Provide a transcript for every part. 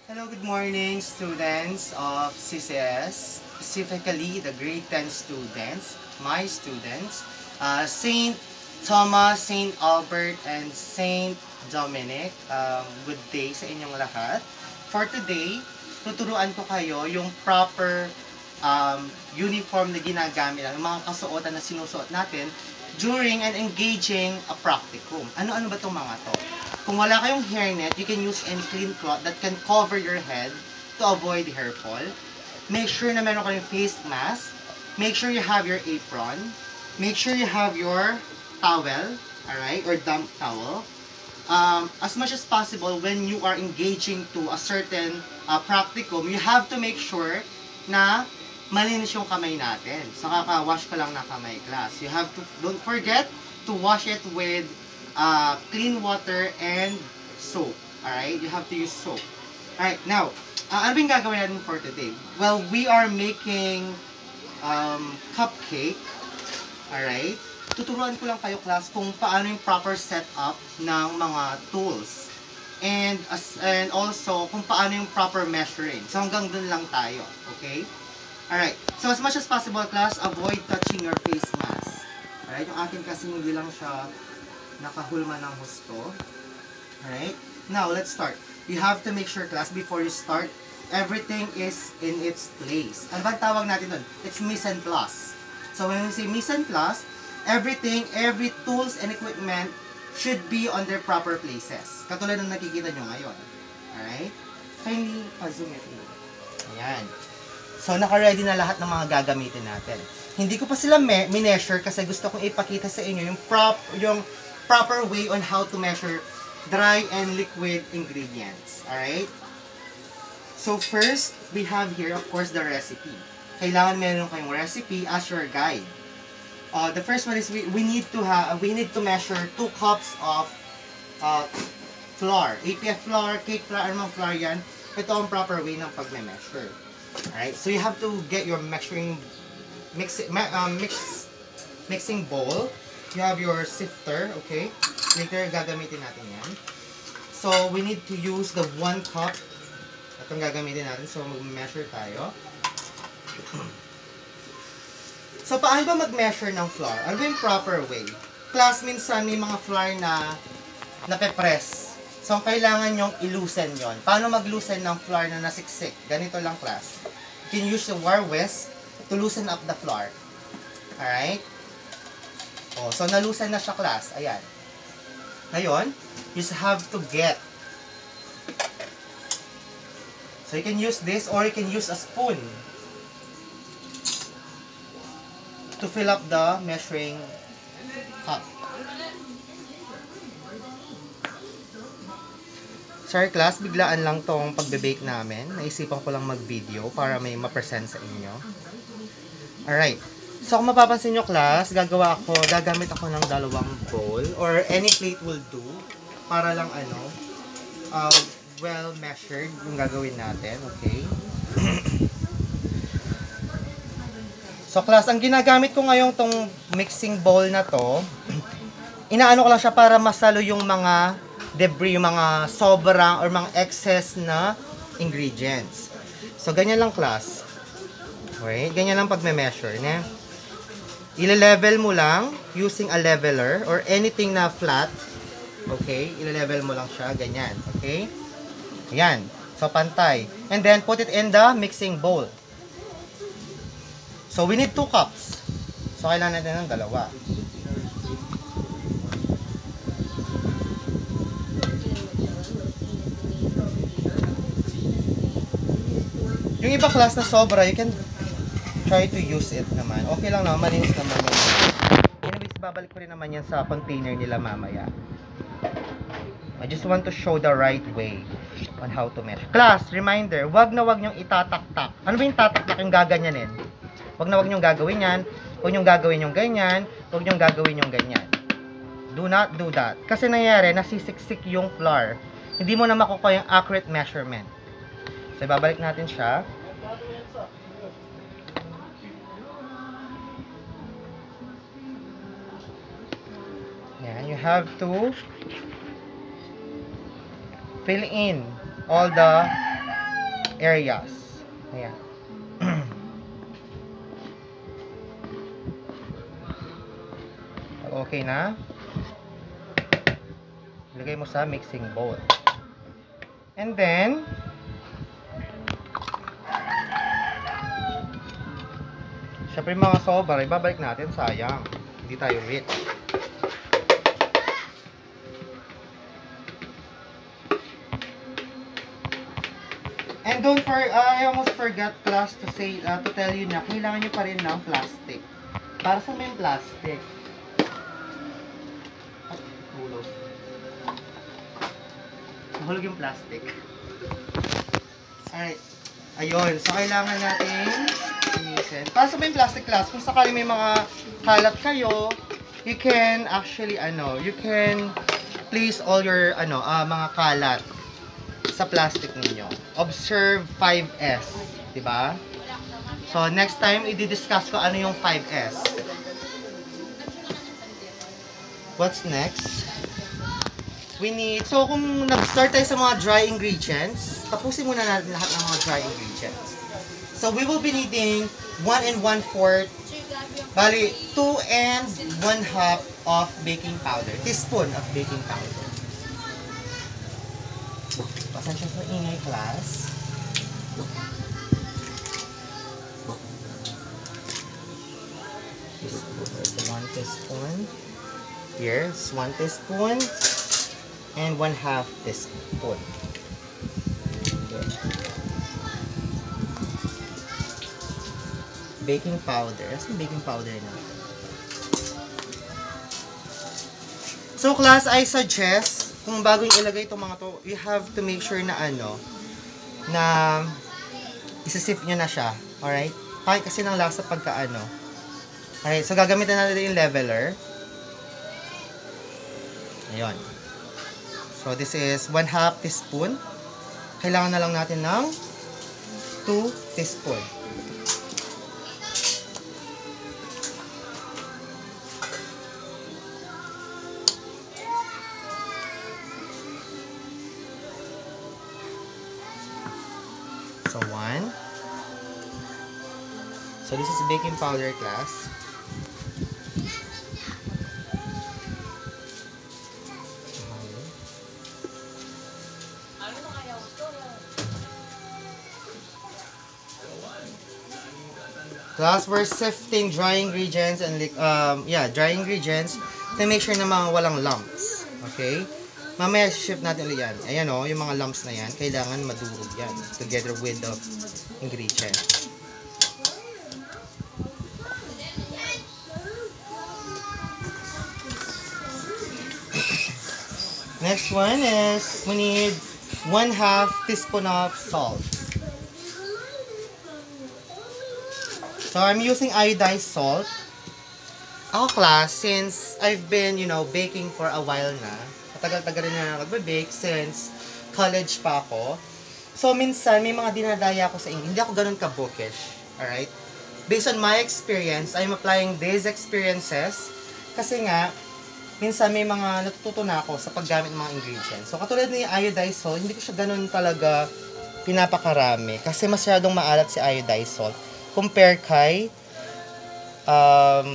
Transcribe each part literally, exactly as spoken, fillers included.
Hello, good morning students of C C S, specifically the grade ten students, my students, uh, Saint Thomas, Saint Albert, and Saint Dominic. Um, good day sa inyong lahat. For today, tuturuan ko kayo yung proper um, uniform na ginagamit, ang mga kasuotan na sinusuot natin during and engaging a practicum. Ano-ano ba itong mga to? Kung wala kayong hairnet, you can use any clean cloth that can cover your head to avoid hair fall. Make sure na meron kayong face mask. Make sure you have your apron. Make sure you have your towel, alright, or damp towel. Um, as much as possible, when you are engaging to a certain uh, practicum, you have to make sure na malinis yung kamay natin. So, kaka-wash ka lang na kamay, class. You have to, don't forget to wash it with uh, clean water and soap. Alright? You have to use soap. Alright, now, uh, ano yung gagawin natin for today? Well, we are making um, cupcake. Alright? Tuturuan ko lang kayo, class, kung paano yung proper setup ng mga tools. And, as, and also, kung paano yung proper measuring. So, hanggang dun lang tayo. Okay? Alright. So, as much as possible, class, avoid touching your face mask. Alright? Yung akin kasi hindi lang siya nakahulma ng husto. Alright? Now, let's start. You have to make sure, class, before you start, everything is in its place. Ano ba tawag natin doon? It's mise en place. So, when we say mise en place, everything, every tools and equipment should be on their proper places. Katulad ng nakikita nyo ngayon. Alright? Kindly pa-zoom it in. Ayan. So, naka-ready na lahat ng mga gagamitin natin. Hindi ko pa sila me-measure kasi gusto kong ipakita sa inyo yung, prop, yung proper way on how to measure dry and liquid ingredients. Alright? So, first, we have here, of course, the recipe. Kailangan meron kayong recipe as your guide. Uh, the first one is we, we need to have we need to measure two cups of uh, flour. A P F flour, cake flour, anong flour yan. Ito ang proper way ng pag-measure. Alright, so you have to get your measuring mix, um, mix mixing bowl. You have your sifter, okay? Later gagamitin natin yan. So we need to use the one cup. Itong gagamitin natin. So mag-measure tayo. So paano ba mag-measure ng flour? Ano ba yung proper way? Class, minsan may mga flour na nape-press. So, kailangan nyong i-loosen yon. Paano mag-loosen ng flour na nasiksik? Ganito lang, class. You can use the wire whisk to loosen up the flour. Alright? Oh, so, na-loosen na siya, class. Ayan. Ngayon, you just have to get. So, you can use this or you can use a spoon to fill up the measuring cup. Sorry class, biglaan lang tong pagbe-bake namin. Naisipan ko lang mag-video para may ma-present sa inyo. Alright. So kung mapapansin nyo class, gagawa ako, gagamit ako ng dalawang bowl or any plate will do para lang ano, uh, well measured yung gagawin natin. Okay? So class, ang ginagamit ko ngayon tong mixing bowl na to, inaano ko lang siya para masalo yung mga debris, yung mga sobrang or mga excess na ingredients. So ganyan lang class. Okay, ganyan lang pag-measure, ne? Ile-level mo lang using a leveler or anything na flat. Okay, ile-level mo lang siya, ganyan. Okay? Ayan. So pantay. And then put it in the mixing bowl. So, we need two cups. So, kailangan natin ng dalawa. Yung iba class na sobra, you can try to use it naman. Okay lang naman, malinis naman yun. Anyways, babalik ko rin naman yan sa container nila mamaya. I just want to show the right way on how to measure. Class, reminder, wag na wag nyong itataktak. Ano ba yung tataktak yung gaganyanin? Huwag na huwag niyong gagawin yan. Huwag niyong gagawin yung ganyan. Huwag niyong gagawin yung ganyan. Do not do that. Kasi nangyari, nasisiksik yung flour. Hindi mo na makukuha yung accurate measurement. So, ibabalik natin siya. Yan. You have to fill in all the areas. Ayan. Okay na. Ilagay mo sa mixing bowl. And then, syempre mga sobra, ibabalik natin. Sayang. Hindi tayo rich. And don't for, uh, I almost forgot class to say, uh, to tell you na kailangan nyo pa rin ng plastic. Para sa may plastic. Hulog. Hulog yung plastic. Alright. Ayun. So, kailangan natin linisin. Para sa may plastic class, kung sakali may mga kalat kayo, you can actually, ano, you can place all your, ano, uh, mga kalat sa plastic ninyo. Observe five S. Diba? So, next time, i-discuss ko ano yung five S. What's next? We need, so kung nag-start tayo sa mga dry ingredients, tapusin muna natin lahat ng mga dry ingredients. So, we will be needing one and one fourth, bali, two and one half of baking powder. Teaspoon of baking powder. Pasensya sa ingay, class. One teaspoon. Here's one teaspoon. And one half teaspoon. Okay. Baking powder. Asan baking powder na? So class, I suggest, kung bago yung ilagay itong mga to, you have to make sure na ano, na isisift nyo na siya. Alright? Kahit kasi ng lasa pagka ano. Alright, so gagamitin natin yung leveler. Ayun. So, this is one half teaspoon. Kailangan na lang natin ng two teaspoon. So, one. So, this is baking powder, class. Class, we're sifting dry ingredients and um yeah, dry ingredients to make sure na mga walang lumps. Okay? Mamaya shift natin ulit yan. Ayan o, oh, yung mga lumps na yan, kailangan madurog yan together with the ingredients. Next one is we need one half teaspoon of salt. So, I'm using iodized salt. Ako, class, since I've been, you know, baking for a while na, matagal-tagal rin na nagbe-bake since college pa ako. So, minsan, may mga dinadaya ako sa inyo. Hindi ako ganun ka-bookish. Alright? Based on my experience, I'm applying these experiences kasi nga, minsan may mga natututo na ako sa paggamit ng mga ingredients. So, katulad ni iodized salt, hindi ko siya ganun talaga pinapakarami kasi masyadong maalat si iodized salt. Compare kay um,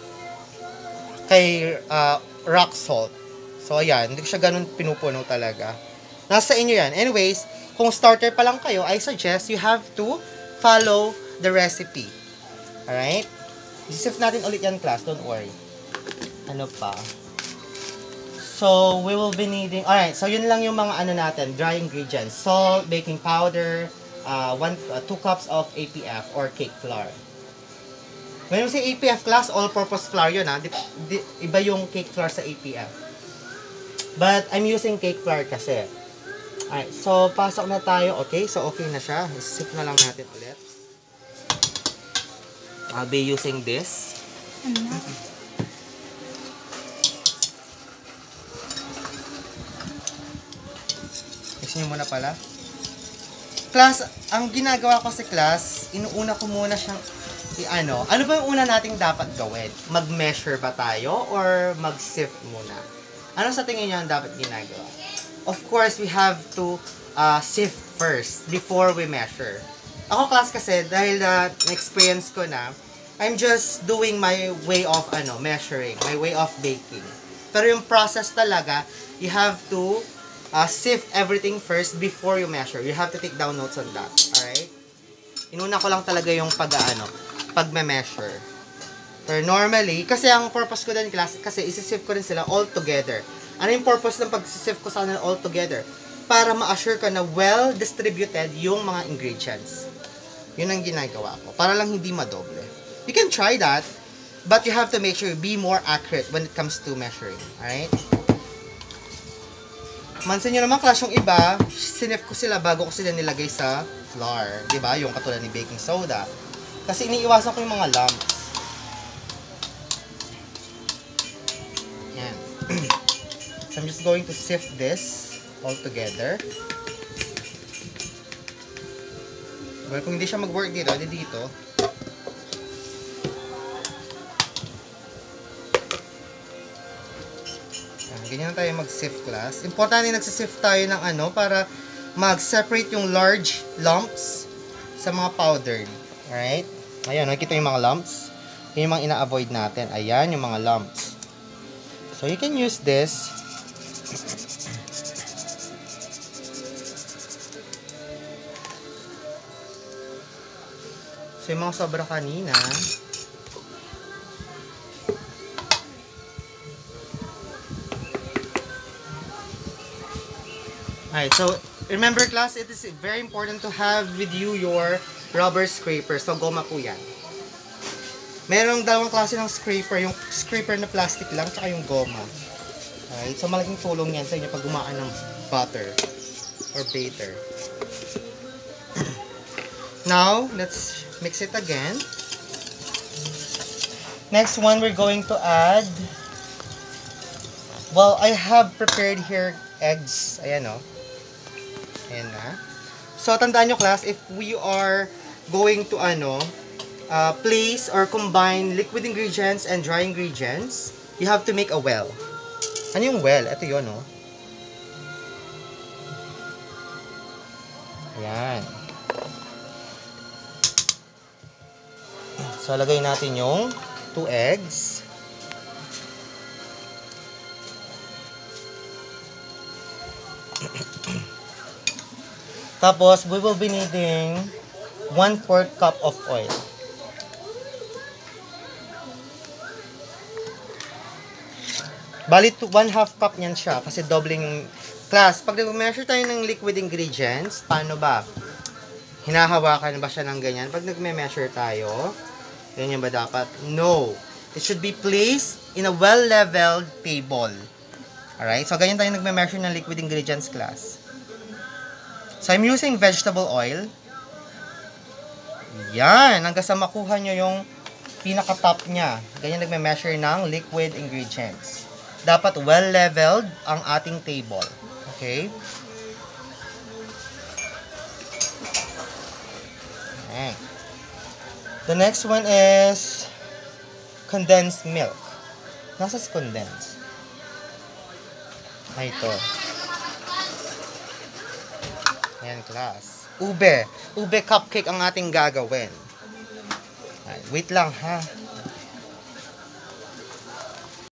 kay uh, rock salt. So, ayan. Hindi ko siya ganun pinupuno talaga. Nasa inyo yan. Anyways, kung starter pa lang kayo, I suggest you have to follow the recipe. Alright? Isisif natin ulit yan, class. Don't worry. Ano pa? So, we will be needing... Alright, so yun lang yung mga ano natin, dry ingredients. Salt, baking powder, Uh, one, uh, two cups of A P F or cake flour. When we say A P F, class, all-purpose flour yun, ha? Di, di, iba yung cake flour sa A P F. But, I'm using cake flour kasi. Alright, so, pasok na tayo. Okay, so okay na siya. Isip na lang natin ulit. I'll be using this. Mix nyo muna pala. Class, ang ginagawa ko sa class, inuuna ko muna siyang i-ano. Ano ba yung una nating dapat gawin? Mag-measure ba tayo or mag-sift muna? Ano sa tingin niyo ang dapat ginagawa? Of course, we have to uh, sift first before we measure. Ako class kasi, dahil na uh, experience ko na, I'm just doing my way of ano measuring, my way of baking. Pero yung process talaga, you have to uh, sift everything first before you measure. You have to take down notes on that. Alright? Inuna ko lang talaga yung pag-ano, pag-measure. Pero normally, kasi ang purpose ko din class, kasi isi-sift ko rin sila all together. Ano yung purpose ng pag-sift ko sa kanila all together? Para ma-assure ka na well-distributed yung mga ingredients. Yun ang ginagawa ko. Para lang hindi madoble. You can try that, but you have to make sure you be more accurate when it comes to measuring. Alright? Mansin nyo naman, class, yung iba, sinif ko sila bago ko sila nilagay sa flour. Diba? Yung katulad ni baking soda. Kasi iniiwasan ko yung mga lumps. Yan. So, I'm just going to sift this all together. Well, kung hindi siya mag-work dito, hindi dito. Ganyan tayo mag-sift class. Importante nagsisift tayo ng ano para mag-separate yung large lumps sa mga powdered. Alright? Ayan, nakikita yung mga lumps. Yun yung mga ina-avoid natin. Ayan, yung mga lumps. So, you can use this. So, yung mga sobra kanina, alright, so remember class, it is very important to have with you your rubber scraper. So goma po yan. Merong dalawang klase ng scraper, yung scraper na plastic lang, tsaka yung goma. Alright, so malaking tulong yan sa inyo pag gumaan ng butter or batter. Now, let's mix it again. Next one, we're going to add, well, I have prepared here eggs. Ayan o. Ayan na. So, tandaan nyo class, if we are going to ano, uh, place or combine liquid ingredients and dry ingredients, you have to make a well. Ano yung well? Ito yun o. Ayan. So, lagay natin yung two eggs. Tapos, we will be needing one fourth cup of oil. Bali, one half cup niyan siya kasi doubling class. Pag nag-measure tayo ng liquid ingredients, paano ba? Hinahawakan ba siya ng ganyan? Pag nag-measure tayo, ganyan ba dapat? No. It should be placed in a well-leveled table. Alright? So, ganyan tayo nag-measure ng liquid ingredients class. So, I'm using vegetable oil. Yan. Hanggang sa makuha nyo yung pinaka-top niya. Ganyan nagme-measure ng liquid ingredients. Dapat well-leveled ang ating table. Okay? Okay. The next one is condensed milk. Nasa condensed? Ay, ito. Ayan, class. Ube. Ube cupcake ang ating gagawin. Ay, wait lang, ha.